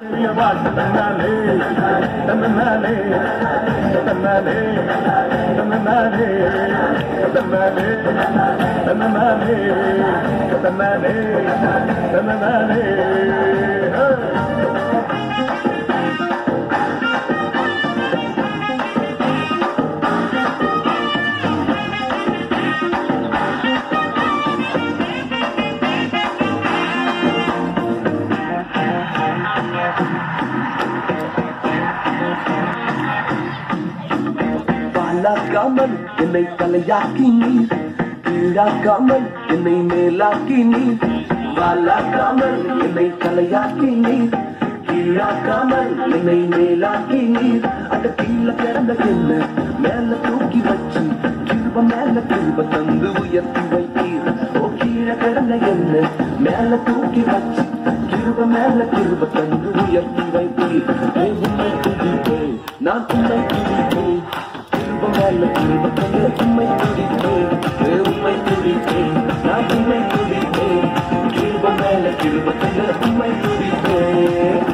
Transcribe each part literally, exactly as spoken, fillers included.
வாழாக்காமல் என்னை தலையாக்கி நீர், கீழாக்காமல் என்னை மேலாக்கி நீர். வாழாக்காமல் என்னை தலையாக்கி நீர், கீழாக்காமல் என்னை மேலாக்கி நீர். அந்த கீழே பிறந்த என்ன மேல தூக்கி வச்சு கிருப மேல கிருப தந்து உயர்த்தி வைத்தீர். ஓ கீழே பிறந்த என்ன மேல தூக்கி வச்சு கிருப மேல கிருப தந்து உயர்த்தி வைத்தீர். உண்மை துதிப்பேன், நான் உண்மை துதிப்பேன். மேல கிருப தந்து உண்மை துதிப்பேன், உண்மை துதிப்பேன். நான் உண்மை துதிப்பேன். கிருப மேல கிருப தந்து உண்மை துதிப்பேன்.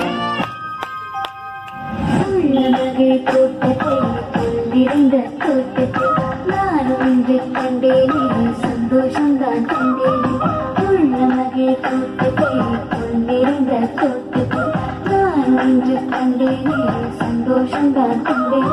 உள்ளவகை தோட்டத்தை கொண்டிருந்த தோட்டத்தை நானும் இன்று கண்டேனே, சந்தோஷம் தான் கண்டேனே. உள்ளவகை தோட்டத்தை கொண்டிருந்த தோட்டத்தை நானும் இன்று கண்டேனே, சந்தோஷம் தான் கண்டேன்.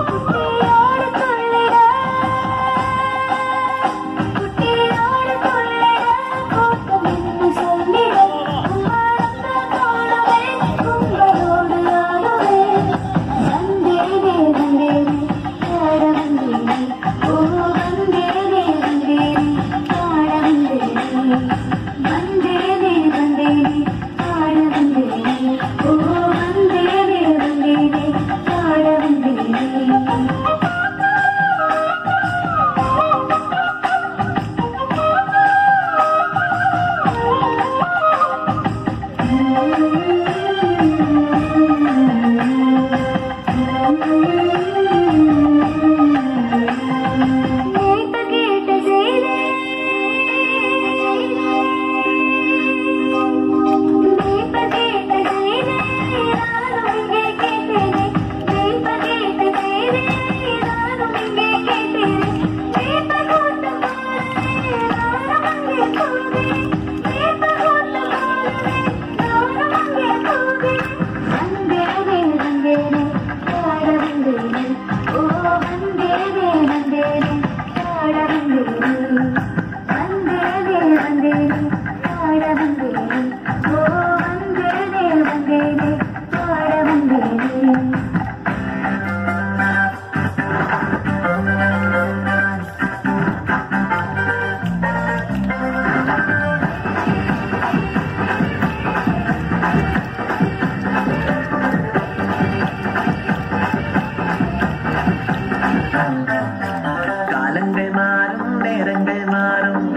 காலங்கள் மாறும், நேரங்கள் மாறும்,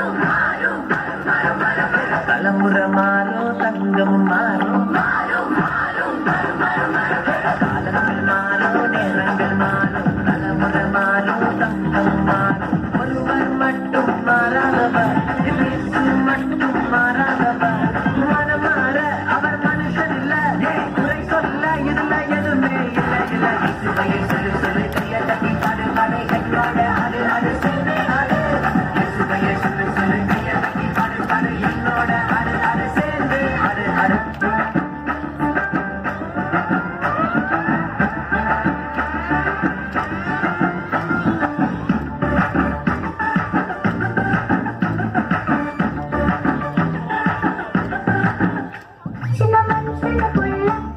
தலைமுறை மாறும், தங்கம் மாறும். காலங்கள் மாறும், நேரங்கள் மாறும், தலைமுறை மாறும், தங்கம் மாறும். ஒருவர் மட்டும் மாறாதவர், இயேசு மட்டும் மாறாதவர். மனம் மாற அவர் மனுஷன் இல்ல, குறை சொல்ல இதுல எதுவுமே இல்ல. இல்ல இயேசுவையை சொல்லு சொல்லு, கையை தட்டி பாடு பாடு, என்னோட அது அது சொல்லு அது. இயேசுவையை சொல்லு சொல்லு, கையை தட்டி பாடு பாடு, என்னோட அது அது சேர்ந்து அது அது. சின்ன மனுஷனுக்குள்ள